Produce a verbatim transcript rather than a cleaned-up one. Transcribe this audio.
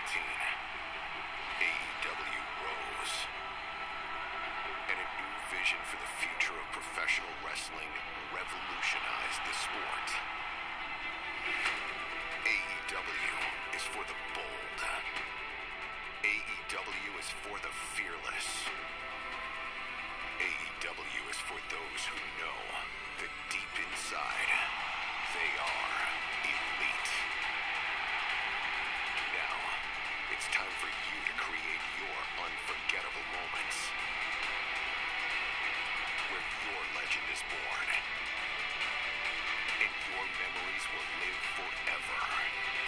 eighteen, A E W rose. And a new vision for the future of professional wrestling revolutionized the sport. A E W is for the bold. A E W is for the fearless. A E W is for those who know that deep inside, they are elite. Now, it's time for you to create your unforgettable moments. Where your legend is born. And your memories will live forever.